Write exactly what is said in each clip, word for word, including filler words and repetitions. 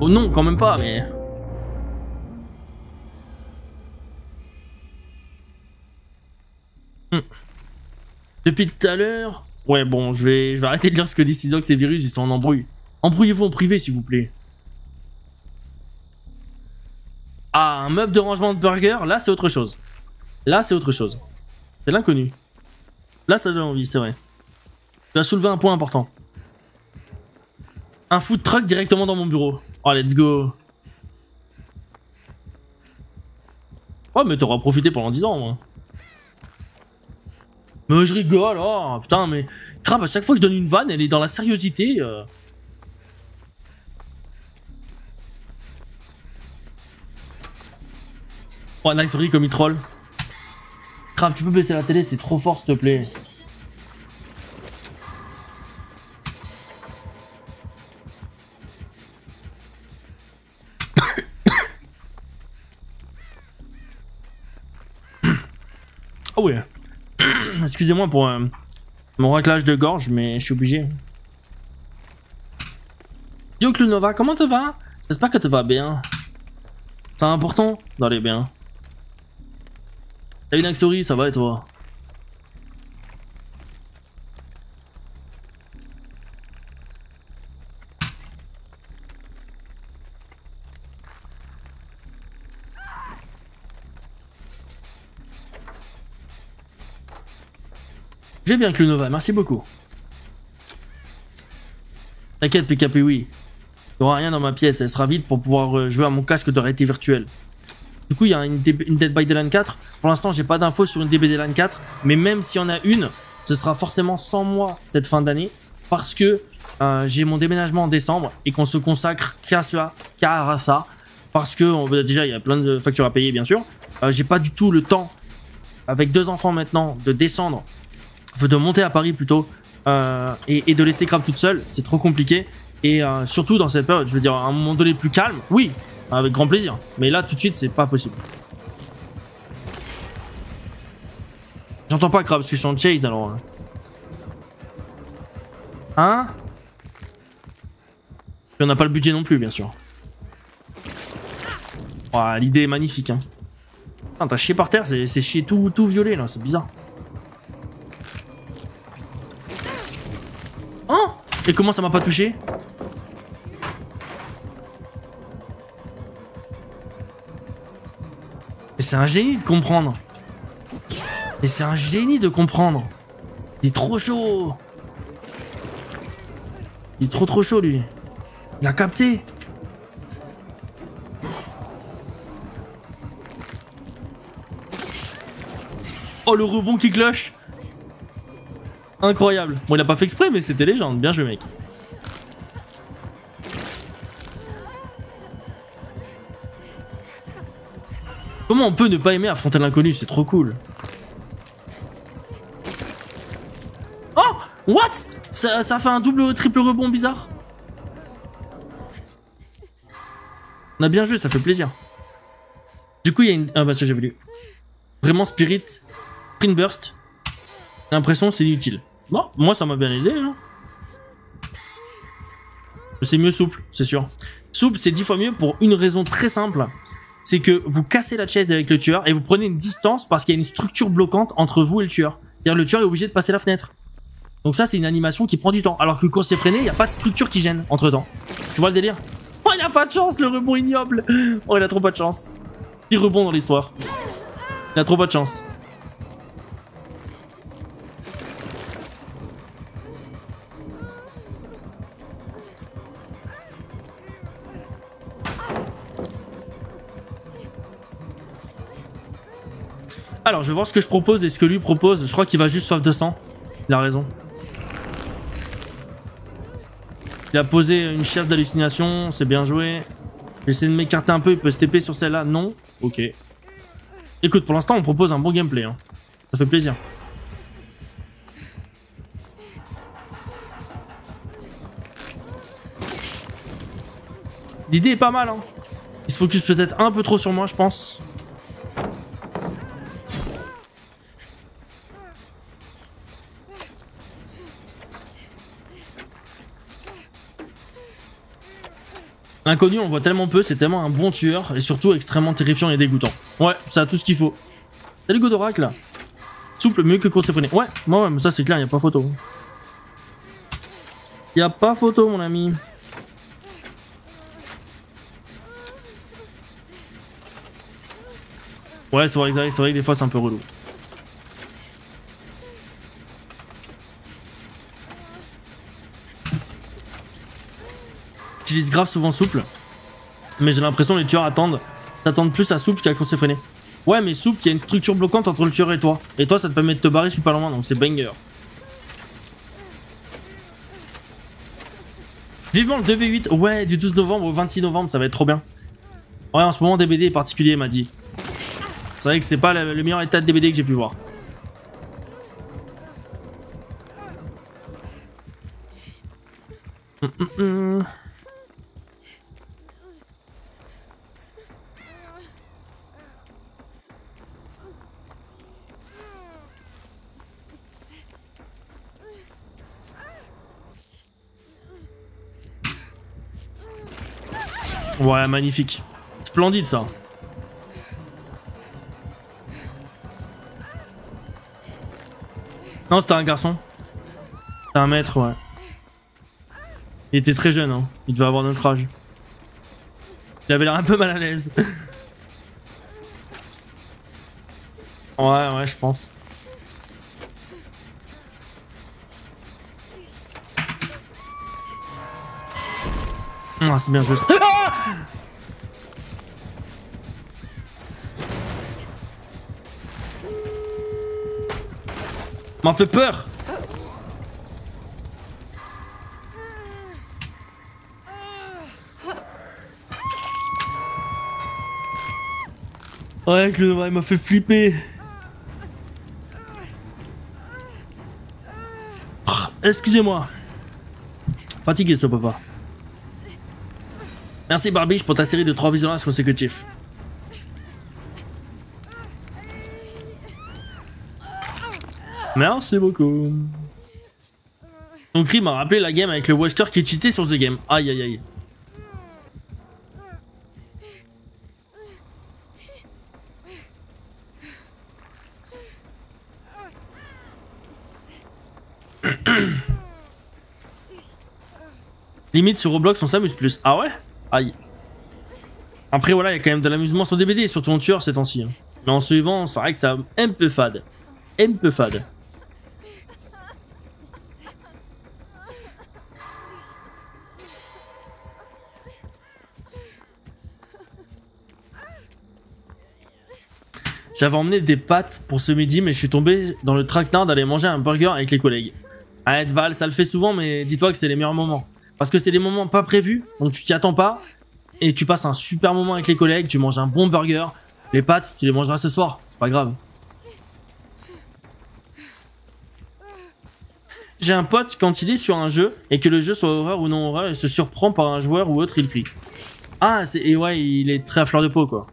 Oh non, quand même pas, mais... Hmm. Depuis tout à l'heure... Ouais, bon, je vais, je vais arrêter de lire ce que disent Sizox et Virus, ils sont en embrouille. Embrouillez-vous en privé, s'il vous plaît. Ah, un meuble de rangement de burger, là, c'est autre chose. Là, c'est autre chose. C'est l'inconnu. Là, ça donne envie, c'est vrai. Tu as soulevé un point important. Un food truck directement dans mon bureau. Oh, let's go. Oh, mais t'auras profité pendant dix ans, moi. Mais je rigole, oh putain, mais Crab, à chaque fois que je donne une vanne, elle est dans la sériosité. Euh... Oh, nice, sorry, comme il troll. Crab, tu peux baisser la télé, c'est trop fort, s'il te plaît. Ah ouais. Excusez-moi pour euh, mon raclage de gorge, mais je suis obligé. Yo Clunova, comment te va? J'espère que tu vas bien. C'est important d'aller bien. Salut Naxori, ça va et toi? Je vais bien Clunova, merci beaucoup. T'inquiète P K P, oui. Il n'y aura rien dans ma pièce, elle sera vide pour pouvoir jouer à mon casque de réalité virtuelle. Du coup, il y a une, une Dead by Daylight quatre. Pour l'instant, j'ai pas d'infos sur une Dead by Daylight quatre. Mais même s'il y en a une, ce sera forcément sans moi cette fin d'année. Parce que euh, j'ai mon déménagement en décembre et qu'on se consacre qu'à ça, qu'à ça. Parce que on, déjà, il y a plein de factures à payer, bien sûr. Euh, j'ai pas du tout le temps, avec deux enfants maintenant, de descendre, de monter à Paris plutôt, euh, et, et de laisser Crab toute seule. C'est trop compliqué. Et euh, surtout dans cette période, je veux dire, à un moment donné plus calme, oui, avec grand plaisir. Mais là, tout de suite, c'est pas possible. J'entends pas Crab parce que je suis en chase alors. Hein? Et on n'a pas le budget non plus, bien sûr. Oh, l'idée est magnifique. Hein. T'as chié par terre, c'est chié tout, tout violet là, c'est bizarre. Oh! Et comment ça m'a pas touché? Et c'est un génie de comprendre. Et c'est un génie de comprendre. Il est trop chaud. Il est trop trop chaud lui. Il a capté. Oh le rebond qui cloche. Incroyable. Bon il a pas fait exprès mais c'était légende. Bien joué mec. Comment on peut ne pas aimer affronter l'inconnu? C'est trop cool. Oh! What? Ça, ça fait un double triple rebond bizarre. On a bien joué, ça fait plaisir. Du coup, il y a une... Ah bah ça j'avais lu. Vraiment Spirit, Sprint Burst. J'ai l'impression c'est inutile. Bon, moi ça m'a bien aidé. Hein. C'est mieux souple, c'est sûr. Souple, c'est dix fois mieux pour une raison très simple. C'est que vous cassez la chaise avec le tueur et vous prenez une distance parce qu'il y a une structure bloquante entre vous et le tueur. C'est-à-dire le tueur est obligé de passer la fenêtre. Donc ça, c'est une animation qui prend du temps. Alors que quand c'est freiné, il n'y a pas de structure qui gêne entre-temps. Tu vois le délire? Oh, il a pas de chance, le rebond ignoble. Oh, il a trop pas de chance. Pire rebond dans l'histoire. Il a trop pas de chance. Alors, je vais voir ce que je propose et ce que lui propose. Je crois qu'il va juste soif de sang. Il a raison. Il a posé une chasse d'hallucination. C'est bien joué. J'essaie de m'écarter un peu. Il peut se T P sur celle-là. Non. Ok. Écoute, pour l'instant, on propose un bon gameplay. Hein. Ça fait plaisir. L'idée est pas mal. Hein. Il se focus peut-être un peu trop sur moi, je pense. L'inconnu, on le voit tellement peu, c'est tellement un bon tueur et surtout extrêmement terrifiant et dégoûtant. Ouais, ça a tout ce qu'il faut. Salut Godorak là. Souple, mieux que course effrénée. Ouais, ouais, ouais, mais ça c'est clair, y a pas photo. Y a pas photo, mon ami. Ouais, c'est vrai, c'est vrai que des fois c'est un peu relou. J'utilise grave souvent souple, mais j'ai l'impression que les tueurs attendent, t'attendent plus à souple qu'à course effrénée. Ouais, mais souple, il y a une structure bloquante entre le tueur et toi. Et toi, ça te permet de te barrer super loin, donc c'est banger. Vivement le deux v huit, ouais, du douze novembre au vingt-six novembre, ça va être trop bien. Ouais, en ce moment, D B D est particulier, il m'a dit. C'est vrai que c'est pas le, le meilleur état de D B D que j'ai pu voir. Hum, hum, hum. Ouais, magnifique. Splendide ça. Non, c'était un garçon. C'était un maître, ouais. Il était très jeune, hein. Il devait avoir notre âge. Il avait l'air un peu mal à l'aise. Ouais, ouais, je pense. Ah, c'est bien joué. Ah, m'a fait peur. Ouais, que le ouais, il m'a fait flipper. Excusez-moi. Fatigué ce papa. Merci Barbiche pour ta série de trois visionnages consécutifs. Merci beaucoup. Ton cri m'a rappelé la game avec le Wesker qui cheatait sur The Game. Aïe aïe aïe. Limite sur Roblox on s'amuse plus. Ah ouais? Aïe. Après voilà, il y a quand même de l'amusement sur D B D, surtout en tueur ces temps-ci. Hein. Mais en suivant, c'est vrai que c'est un peu fade. Un peu fade. J'avais emmené des pâtes pour ce midi, mais je suis tombé dans le traquenard d'aller manger un burger avec les collègues. Arrête Val, ça le fait souvent, mais dis-toi que c'est les meilleurs moments. Parce que c'est des moments pas prévus, donc tu t'y attends pas, et tu passes un super moment avec les collègues, tu manges un bon burger, les pâtes, tu les mangeras ce soir, c'est pas grave. J'ai un pote, quand il est sur un jeu, et que le jeu soit horreur ou non horreur, il se surprend par un joueur ou autre, il crie. Ah, c'est et ouais, il est très à fleur de peau, quoi.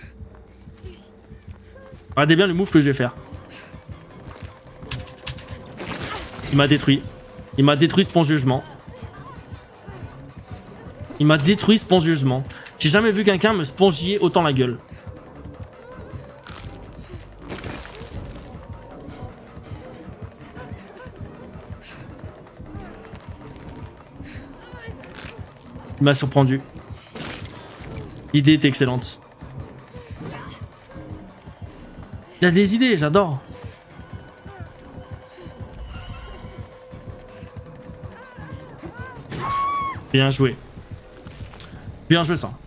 Regardez bien le move que je vais faire. Il m'a détruit. Il m'a détruit spongieusement. Il m'a détruit spongieusement. J'ai jamais vu quelqu'un me spongier autant la gueule. Il m'a surprendu. L'idée est excellente. Il a des idées, j'adore. Bien joué. Bien joué ça.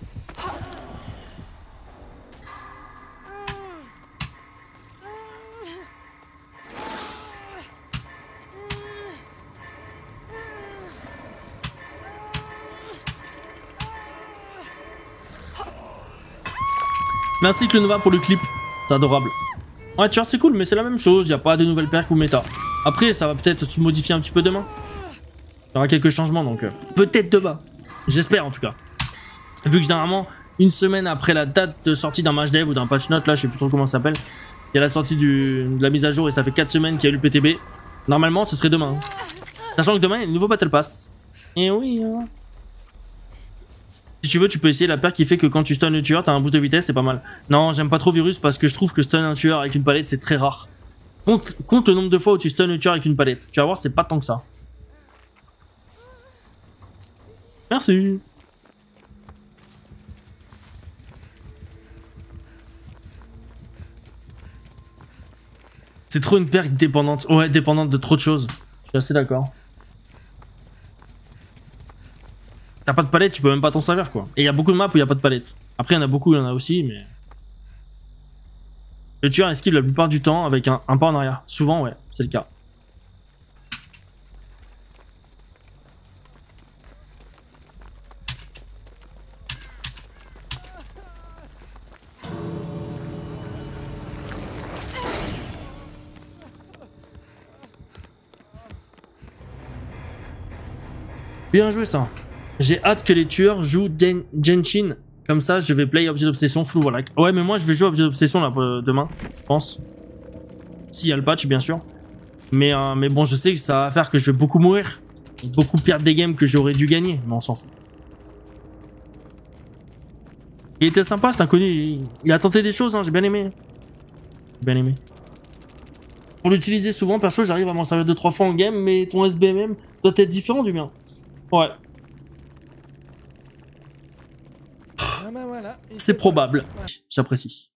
Merci Clonova pour le clip. C'est adorable. Ouais, tu vois, c'est cool, mais c'est la même chose. Il n'y a pas de nouvelles perks ou méta. Après, ça va peut-être se modifier un petit peu demain. Il y aura quelques changements, donc euh, peut-être demain. J'espère en tout cas. Vu que généralement, une semaine après la date de sortie d'un match dev ou d'un patch note, là, je sais plus trop comment ça s'appelle, il y a la sortie du, de la mise à jour et ça fait quatre semaines qu'il y a eu le P T B. Normalement, ce serait demain. Sachant que demain, il y a le nouveau Battle Pass. Et oui, hein. Si tu veux, tu peux essayer la paire qui fait que quand tu stun le tueur, t'as un boost de vitesse, c'est pas mal. Non, j'aime pas trop Virus parce que je trouve que stun un tueur avec une palette, c'est très rare. Compte, compte le nombre de fois où tu stun le tueur avec une palette. Tu vas voir, c'est pas tant que ça. Merci. C'est trop une paire dépendante. Ouais, dépendante de trop de choses. Je suis assez d'accord. T'as pas de palette, tu peux même pas t'en servir, quoi. Et il y a beaucoup de maps où il y a pas de palette. Après, il y en a beaucoup, il y en a aussi, mais... Le tueur esquive la plupart du temps avec un, un pas en arrière. Souvent, ouais, c'est le cas. Bien joué, ça. J'ai hâte que les tueurs jouent Den Genshin. Comme ça, je vais play Objet d'Obsession full voilà. Ouais, mais moi, je vais jouer Objet d'Obsession là, euh, demain, je pense. S'il y a le patch, bien sûr. Mais, euh, mais bon, je sais que ça va faire que je vais beaucoup mourir. Beaucoup perdre des games que j'aurais dû gagner. Mais on s'en fout. Il était sympa, cet inconnu. Il, il a tenté des choses, hein, j'ai bien aimé. J'ai bien aimé. Pour l'utiliser souvent, perso, j'arrive à m'en servir deux trois fois en game, mais ton S B M M doit être différent du mien. Ouais. Ah ben voilà. C'est probable. J'apprécie.